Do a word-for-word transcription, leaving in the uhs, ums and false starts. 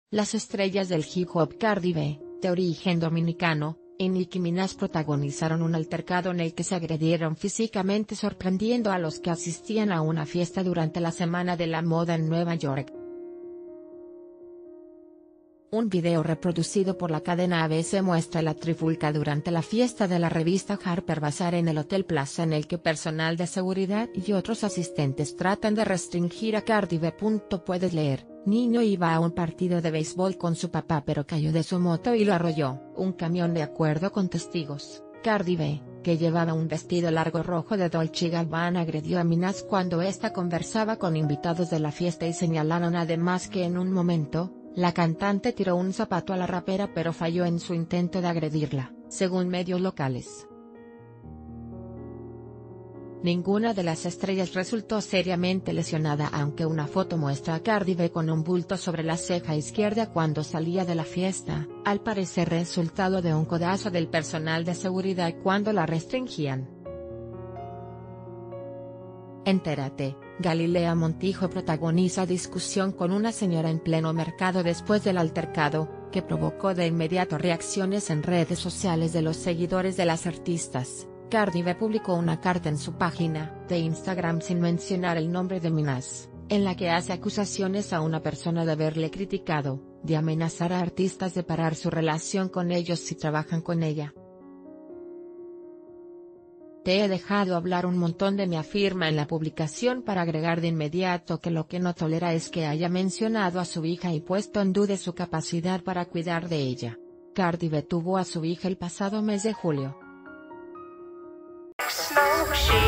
Las estrellas del hip hop Cardi B, de origen dominicano, y Nicki Minaj protagonizaron un altercado en el que se agredieron físicamente, sorprendiendo a los que asistían a una fiesta durante la Semana de la Moda en Nueva York. Un video reproducido por la cadena A B C muestra la trifulca durante la fiesta de la revista Harper Bazaar en el Hotel Plaza, en el que personal de seguridad y otros asistentes tratan de restringir a Cardi B. Puedes leer: niño iba a un partido de béisbol con su papá pero cayó de su moto y lo arrolló un camión. De acuerdo con testigos, Cardi B, que llevaba un vestido largo rojo de Dolce and Gabbana, agredió a Minaj cuando ésta conversaba con invitados de la fiesta, y señalaron además que en un momento, la cantante tiró un zapato a la rapera pero falló en su intento de agredirla, según medios locales. Ninguna de las estrellas resultó seriamente lesionada, aunque una foto muestra a Cardi B con un bulto sobre la ceja izquierda cuando salía de la fiesta, al parecer resultado de un codazo del personal de seguridad cuando la restringían. Entérate: Galilea Montijo protagoniza discusión con una señora en pleno mercado después del altercado, que provocó de inmediato reacciones en redes sociales de los seguidores de las artistas. Cardi B publicó una carta en su página de Instagram sin mencionar el nombre de Minaj, en la que hace acusaciones a una persona de haberle criticado, de amenazar a artistas de parar su relación con ellos si trabajan con ella. Te he dejado hablar un montón de mí, afirma en la publicación, para agregar de inmediato que lo que no tolera es que haya mencionado a su hija y puesto en duda su capacidad para cuidar de ella. Cardi B tuvo a su hija el pasado mes de julio.